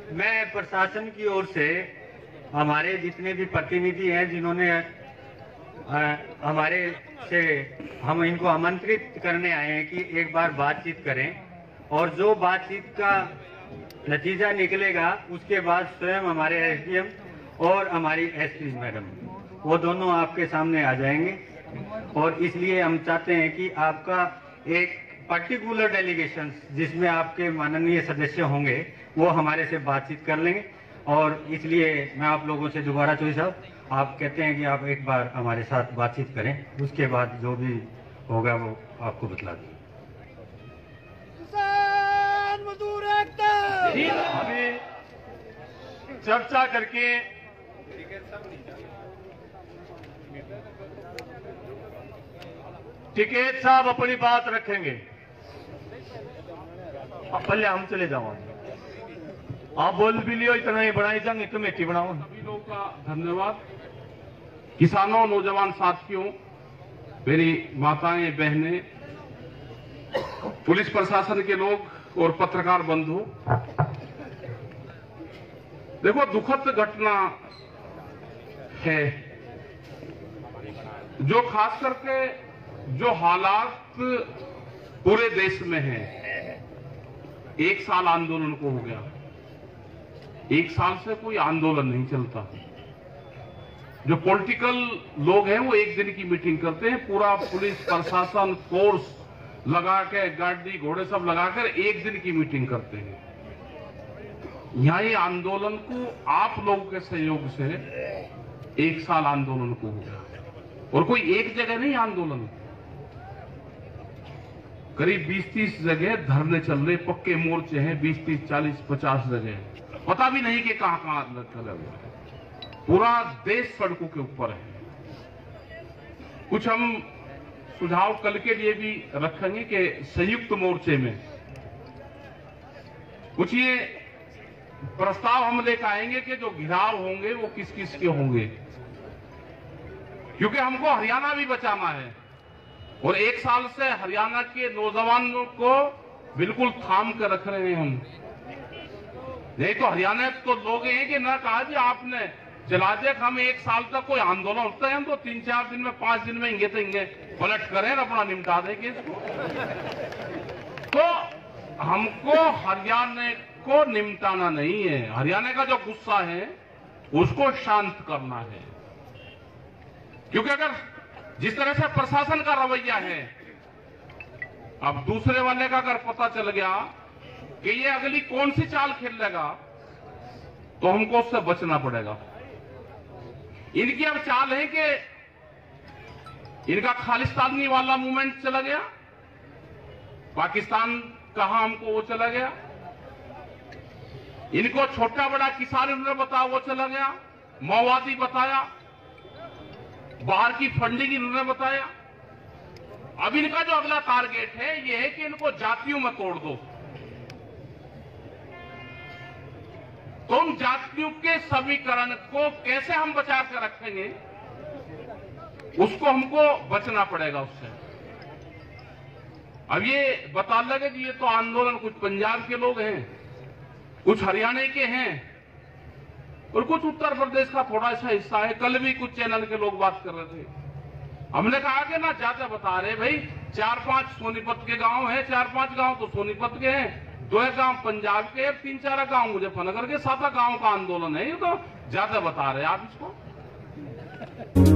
मैं प्रशासन की ओर से हमारे जितने भी प्रतिनिधि हैं जिन्होंने हमारे से हम इनको आमंत्रित करने आए हैं कि एक बार बातचीत करें और जो बातचीत का नतीजा निकलेगा उसके बाद स्वयं हमारे एसडीएम और हमारी एसपी मैडम वो दोनों आपके सामने आ जाएंगे और इसलिए हम चाहते हैं कि आपका एक पर्टिकुलर डेलीगेशन जिसमें आपके माननीय सदस्य होंगे वो हमारे से बातचीत कर लेंगे और इसलिए मैं आप लोगों से दोबारा चौधरी साहब आप कहते हैं कि आप एक बार हमारे साथ बातचीत करें, उसके बाद जो भी होगा वो आपको बतला दें। अभी चर्चा करके टिकैत साहब अपनी बात रखेंगे। पहले हम चले जाओ, आप बोल भी लियो, इतना ही बनाई जाएंगे, कमेटी बनाओ। सभी लोगों का धन्यवाद। किसानों, नौजवान साथियों, मेरी माताएं, बहनें, पुलिस प्रशासन के लोग और पत्रकार बंधु, देखो दुखद घटना है जो खास करके जो हालात पूरे देश में हैं। एक साल आंदोलन को हो गया, एक साल से कोई आंदोलन नहीं चलता। जो पॉलिटिकल लोग हैं वो एक दिन की मीटिंग करते हैं, पूरा पुलिस प्रशासन फोर्स लगा के, गाड़ी घोड़े सब लगाकर एक दिन की मीटिंग करते हैं। यहाँ ये आंदोलन को आप लोगों के सहयोग से एक साल आंदोलन को हो गया और कोई एक जगह नहीं आंदोलन, करीब 20-30 जगह धरने चल रहे, पक्के मोर्चे हैं 20-30, 40, 50 जगह, पता भी नहीं कि कहां कहां चले हुए। पूरा देश सड़कों के ऊपर है। कुछ हम सुझाव कल के लिए भी रखेंगे कि संयुक्त मोर्चे में कुछ ये प्रस्ताव हम लेकर आएंगे कि जो घिराव होंगे वो किस किस के होंगे, क्योंकि हमको हरियाणा भी बचाना है और एक साल से हरियाणा के नौजवानों को बिल्कुल थाम कर रख रहे हैं हम। नहीं तो हरियाणा तो लोग हैं कि ना कहा जी आपने चला दे, हम एक साल तक कोई आंदोलन होता है हम तो 3-4 दिन में 5 दिन में इंगे पलट करें अपना निपटा देंगे इसको। तो हमको हरियाणा को निपटाना नहीं है, हरियाणा का जो गुस्सा है उसको शांत करना है। क्योंकि अगर जिस तरह से प्रशासन का रवैया है, अब दूसरे वाले का अगर पता चल गया कि ये अगली कौन सी चाल खेलेगा तो हमको उससे बचना पड़ेगा। इनकी अब चाल है कि इनका खालिस्तानी वाला मूवमेंट चला गया, पाकिस्तान कहां हमको वो चला गया, इनको छोटा बड़ा किसान उन्होंने बताया वो चला गया, माओवादी बताया, बाहर की फंडिंग इन्होंने बताया। अब इनका जो अगला टारगेट है ये है कि इनको जातियों में तोड़ दो। तो उन जातियों के समीकरण को कैसे हम बचा कर रखेंगे उसको हमको बचना पड़ेगा उससे। अब ये बता लगे कि ये तो आंदोलन कुछ पंजाब के लोग हैं, कुछ हरियाणा के हैं और कुछ उत्तर प्रदेश का थोड़ा सा हिस्सा है। कल भी कुछ चैनल के लोग बात कर रहे थे, हमने कहा कि ना ज्यादा बता रहे भाई, 4-5 सोनीपत के गांव हैं, 4-5 गांव तो सोनीपत के हैं, 2 गांव पंजाब के, 3-4 गांव मुजफ्फरनगर के, 7 गांव का आंदोलन है, ये तो ज्यादा बता रहे आप इसको।